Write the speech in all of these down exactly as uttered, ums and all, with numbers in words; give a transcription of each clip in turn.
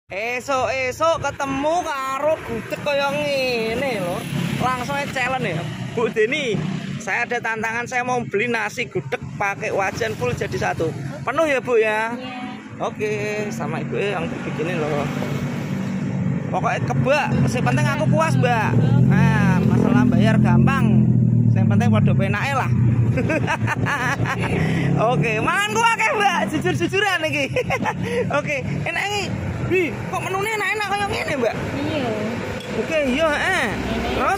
Esok-esok ketemu karo gudeg kaya ngene lho. Langsung challenge ya. Bu Deni, saya ada tantangan, saya mau beli nasi gudeg pakai wajan full jadi satu. Penuh ya, Bu ya? Iya. Oke, sama Ibu yang bikinin loh. Pokoknya kebak, yang penting aku puas, Mbak. Nah, masalah bayar gampang. Yang penting pada penake lah. Oke, mangan gua akeh, Mbak. Jujur-jujuran iki. Oke, enak iki. Bi, kok menunya enak-enak kayak gini, Mbak? Iya. Oke, iya, eh. Terus?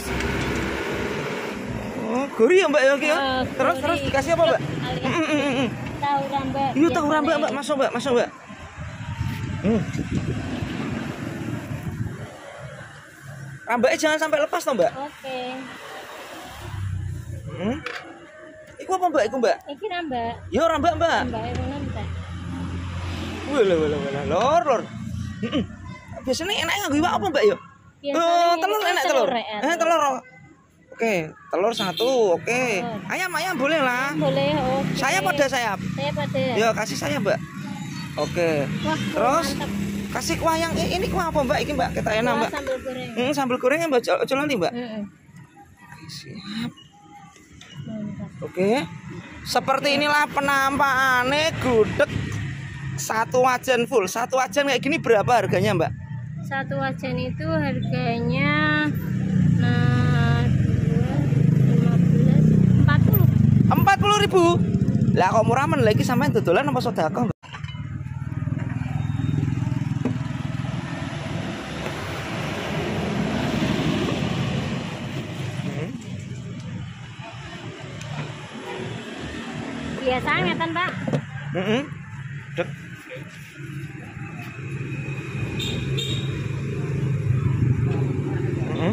Oh, gurih ya, Mbak ya, oke ya. Uh, terus gurih. Terus dikasih apa, Mbak? Tahu rambak. Iya, tahu rambak, Mbak. Masuk, Mbak. Masuk, Mbak. Hmm. Rambaknya jangan sampai lepas toh, Mbak. Oke. Hmm. Iku apa, Mbak? Iku, Mbak? Iki rambak. Yo, rambak, Mbak. Rambak ngono, Mbak. Wala wala wala. Lor, lor. Heeh. Biasanya enaknya nganggo iwak apa, Mbak yo? Oh, telur enak telur. Eh, telur. Oke, telur satu. Oke. Ayam ayam boleh lah. Boleh, oke. Sayap pada sayap. Sayap pada. Yo, kasih sayap, Mbak. Oke. Wah, terus mantap. Kasih kuah yang ini kuah apa, Mbak? Ini, Mbak, kita enak, Mbak. Sambal goreng. Hmm, sambal gorengnya Mbak coba nanti, Mbak. Heeh. Siap. Oke. Seperti inilah penampakannya gudeg satu wajan full. Satu wajan kayak gini berapa harganya, Mbak? Satu wajan itu harganya nah, lima belas, empat puluh. empat puluh ribu. Lah kok murah men lagi sampean dodolan apa sedekah, Mbak? Biasa ngeten, Pak. Heeh. Dek. Heeh.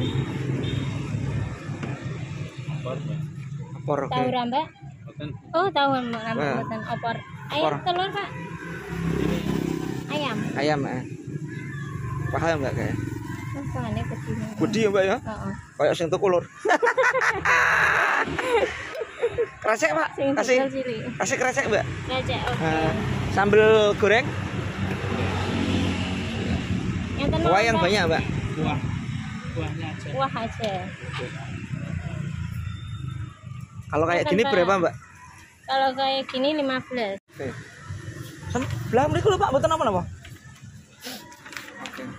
Opor. Tahu rambak? Oh, tahu rambak mboten opor. Ayam telur, Pak. Ayam. Ayam, eh. Paham enggak kayak? Oh, pahane gede. Gede ya, Mbak ya? Heeh. Kayak sing tuku lur. Kresek, Pak. Kasih. Kasih kresek, Mbak. Kresek, oke. Okay. Uh, sambal goreng. Yang kuah yang banyak, Mbak. Kuah. Kuahnya aja. Kuah aja. Kalau kayak gini berapa, Mbak? Kalau kayak gini lima belas. Oke. Sebelah mriku lho, Pak, mboten apa-apa. Oke.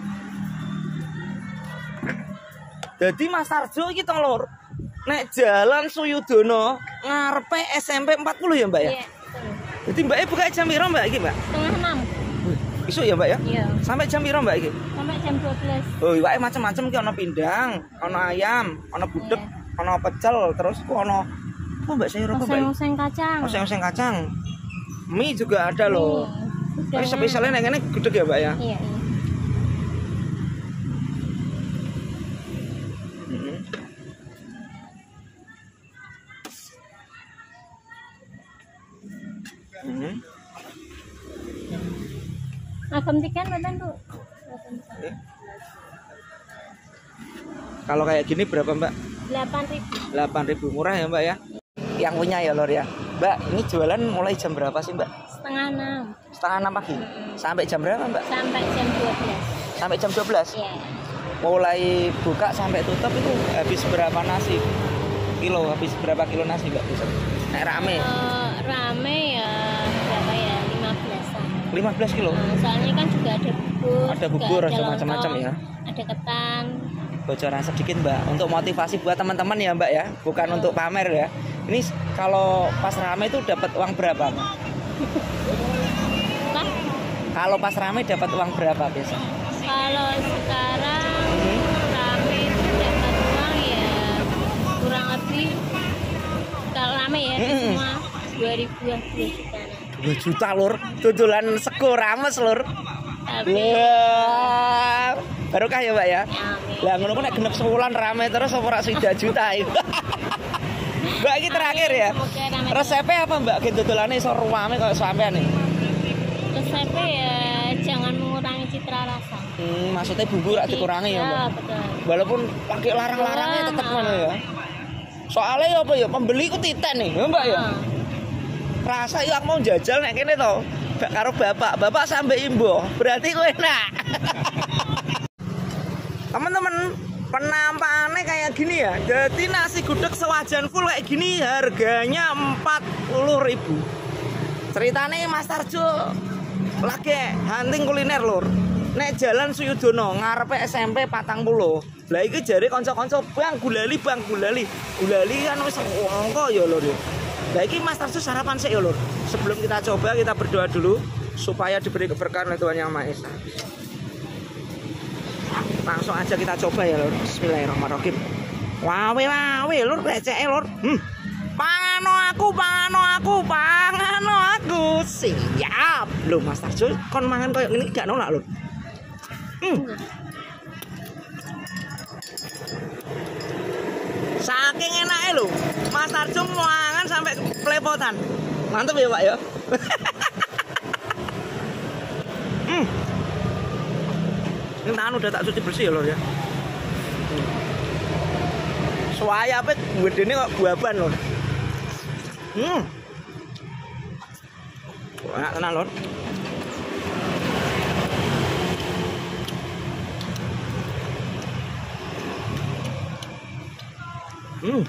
Jadi Mas Tarjo iki to, Lur. Nek Jalan Suyudono ngarepe S M P empat puluh ya, Mbak ya? Iya, betul. Jadi Mbaknya buka jam piro, Mbak iki, Mbak? Setengah enam. Isu ya, Mbak ya? Iya. Sampai jam piro, Mbak iki? Sampai jam dua belas. Oh, iwake macam-macam ki, ono pindang, ono ayam, ono gudeg, iya. Ono pecel, terus ku ono apa, Mbak, sayur apa, Mbak? Oseng-oseng kacang. Oseng-oseng kacang. Mie juga ada loh. Ini spesialnya yang ini gudeg ya, Mbak ya? Iya, iya. Hmm. Agam tiket badan, Bu. Okay. Kalau kayak gini berapa, Mbak? delapan ribu. delapan ribu murah ya, Mbak ya? Yang punya ya, Lor ya. Mbak, ini jualan mulai jam berapa sih, Mbak? Setengah enam. Setengah enam pagi. Sampai jam berapa, Mbak? Sampai jam dua belas. Sampai jam dua belas? Iya. Mulai buka sampai tutup itu habis berapa nasi? Kilo, habis berapa kilo nasi, Mbak? Bisa? Nek rame? Uh, rame ya berapa ya? lima belasan. lima belas kilo? Nah, soalnya kan juga ada bubur. Ada bubur, ada macam-macam ya? Ada ketan. Bocoran sedikit, Mbak, untuk motivasi buat teman-teman ya, Mbak ya, bukan oh. untuk pamer ya. Ini kalau pas rame itu dapat uang berapa, Mbak? Apa? Kalau pas rame dapat uang berapa biasa? Kalau sekarang hmm. rame itu dapat uang ya kurang lebih kalau rame ya hmm. semua dua ribu dua juta. dua juta, Lur. Tutulan sego rames, Lur. Tapi yeah. Barokah ya, Mbak ya? Amin. Lah ngono kok nek genep sebulan rame terus apa ora sida juta itu. Mbak, iki terakhir ya. Resepnya apa, Mbak? Ki dodolane iso ruame koyo sampean nih. Resepnya ya jangan mengurangi citra rasa. Hmm, maksudnya bumbu rak dikurangi ya, Mbak. Ya, betul. Walaupun pakai larang-larangnya tetap ngono ya. Soalnya ya apa ya, pembeli ku titen nih, ya, Mbak ya. Rasa ya aku mau jajal nek kene to. Karo bapak, bapak sampai imbo. Berarti ku enak. Teman-teman, penampakannya kayak gini ya. Jadi nasi gudeg sewajan full kayak gini harganya empat puluh ribu. Ceritanya Mas Tarjo lagi hunting kuliner lur. Nek Jalan Suyudono ngarepe S M P patang puluh. Lah iki jare kanca-kanca, "Bang, gulali, Bang, gulali." Gulali kan wis angka ya lur. Lah iki Mas Tarjo sarapan sik ya lur. Sebelum kita coba kita berdoa dulu supaya diberi keberkahan oleh Tuhan Yang Maha Esa. Langsung aja kita coba ya lur. Bismillahirrahmanirrahim. Wawe wawe lur beceke lur. Hmm. Pangano aku, pangano aku, pangano aku. Siap. Lho Mas Tarjo kon mangan koyo ngene gak nolak lur. Hmm. Saking enake lho. Mas Tarjo mangan sampai pelepotan. Mantep ya, Pak ya. Hmm. Ini tangan udah tak cuci bersih ya lho ya. Hmm. Soalnya apa gedene kok buaban lho. Hmm. Enak tenan lho. Hmm.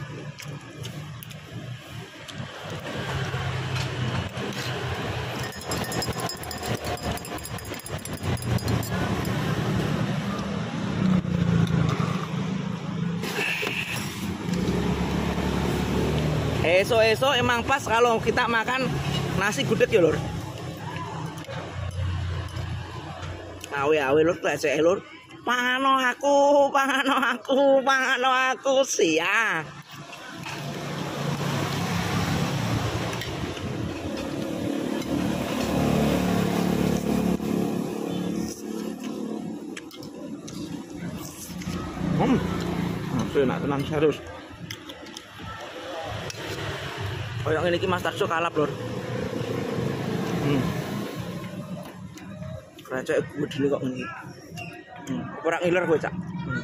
Esok-esok emang pas kalau kita makan nasi gudeg ya lur. Awe-awe lur, becek lur. Pangano aku, pangano aku, pangano aku, siap. Hmm, masih enak tenan serius. Oh yang ini Mas Tarjo kalap lor. Hmm. Keracak gue dulu kok ini. Hmm. Kurang ngiler gue cak. Hmm.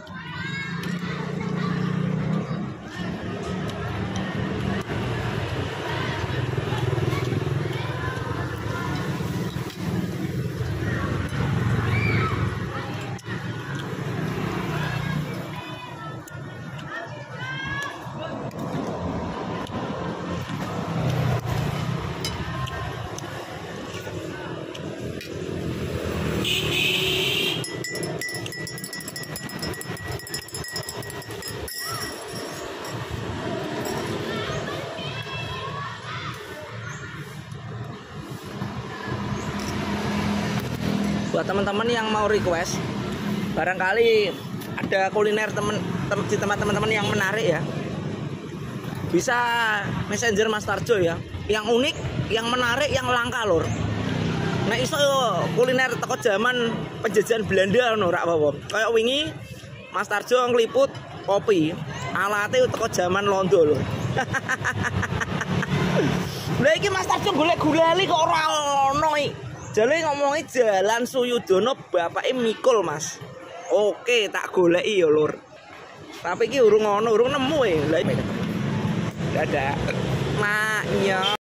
Buat teman-teman yang mau request, barangkali ada kuliner temen, tem, di tempat teman-teman yang menarik ya, bisa messenger Mas Tarjo ya, yang unik, yang menarik, yang langka lor. Nah iso kuliner teko zaman penjajahan Belanda no rak apa. Kayak wingi Mas Tarjo ngliput kopi, alate teko zaman Londo lho. Lah iki Mas Tarjo golek gulali kok ora ono iki. Jale ngomongi Jalan Suyudono bapake mikul Mas. Oke, tak goleki ya lur. Tapi iki urung ono, urung nemu e. Lah dadak. Maknya